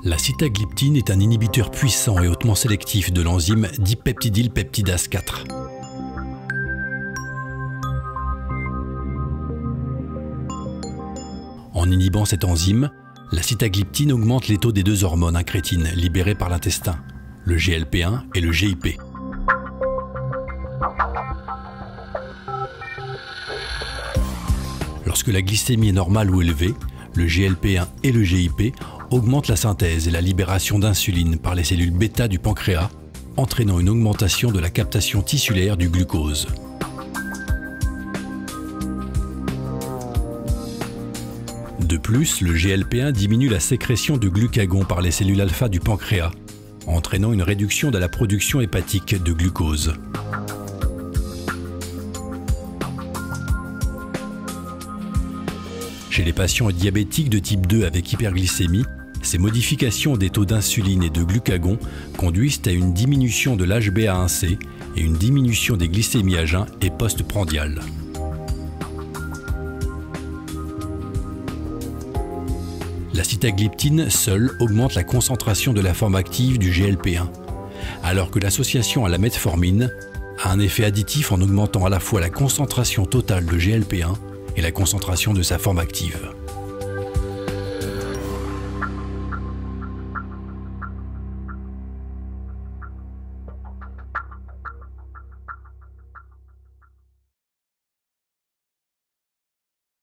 La sitagliptine est un inhibiteur puissant et hautement sélectif de l'enzyme dipeptidylpeptidase 4. En inhibant cette enzyme, la sitagliptine augmente les taux des deux hormones incrétines libérées par l'intestin, le GLP-1 et le GIP. Lorsque la glycémie est normale ou élevée, le GLP-1 et le GIP augmentent la synthèse et la libération d'insuline par les cellules bêta du pancréas, entraînant une augmentation de la captation tissulaire du glucose. De plus, le GLP-1 diminue la sécrétion de glucagon par les cellules alpha du pancréas, entraînant une réduction de la production hépatique de glucose. Chez les patients diabétiques de type 2 avec hyperglycémie, ces modifications des taux d'insuline et de glucagon conduisent à une diminution de l'HbA1c et une diminution des glycémies à jeun et postprandiales. La sitagliptine seule augmente la concentration de la forme active du GLP-1, alors que l'association à la metformine a un effet additif en augmentant à la fois la concentration totale de GLP-1 et la concentration de sa forme active.